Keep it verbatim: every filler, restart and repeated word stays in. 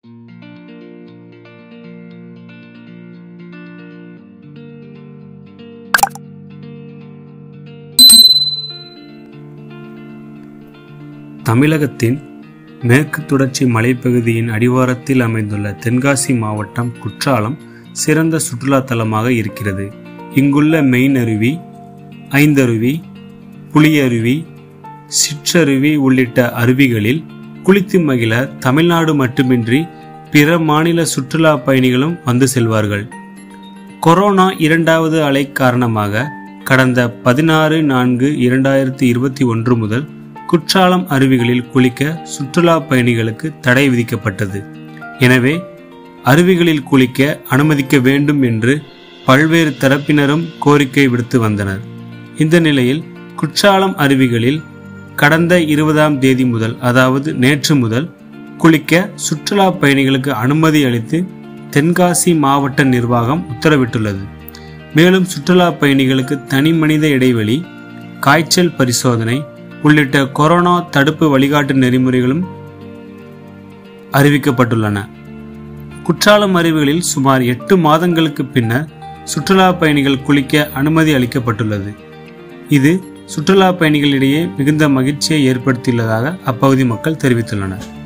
தமிழகத்தின் மேற்கு தொடர்ச்சி மலைப்பகுதியின் அடிவாரத்தில் அமைந்துள்ள தென்காசி மாவட்டம் குற்றாலம் சிறந்த சுற்றுலா தலமாக இருக்கிறது. இங்குள்ள மெயின் அருவி, ஐந்தருவி, புலியருவி, சிற்றருவி உள்ளிட்ட அருவிகளில் குளித்து மகிழ தமிழ்நாடு மட்டுமின்றி பிற மாநில சுற்றுலா பயணிகளும் வந்து செல்வார்கள். கொரோனா இரண்டாவது அலை காரணமாக கடந்த பதினாறு நான்கு இரண்டாயிரத்தி இருபத்தி ஒன்று முதல் குற்றாலம் அருவிகளில் குளிக்க சுற்றுலா பயணிகளுக்கு தடை விதிக்கப்பட்டது. எனவே அருவிகளில் குளிக்க அனுமதிக்க வேண்டும் என்று பல்வேறு தரப்பினரும் கோரிக்கை விடுத்து வந்தனர். இந்த நிலையில் குற்றாலம் அருவிகளில் கடந்த இருபதாம் தேதி முதல், அதாவது நேற்று முதல் குளிக்க சுற்றுலா பயணிகளுக்கு அனுமதி அளித்து தென்காசி மாவட்ட நிர்வாகம் உத்தரவிட்டுள்ளது. மேலும் சுற்றுலா பயணிகளுக்கு தனி மனித இடைவெளி, காய்ச்சல் பரிசோதனை உள்ளிட்ட கொரோனா தடுப்பு வழிகாட்டு நெறிமுறைகளும் அறிவிக்கப்பட்டுள்ளன. குற்றாலம் அருவிகளில் சுமார் எட்டு மாதங்களுக்கு பின்னர் சுற்றுலா பயணிகள் குளிக்க அனுமதி அளிக்கப்பட்டுள்ளது. இது சுற்றுலா பயணிகளிடையே மிகுந்த மகிழ்ச்சியை ஏற்படுத்தியுள்ளதாக அப்பகுதி மக்கள் தெரிவித்துள்ளனர்.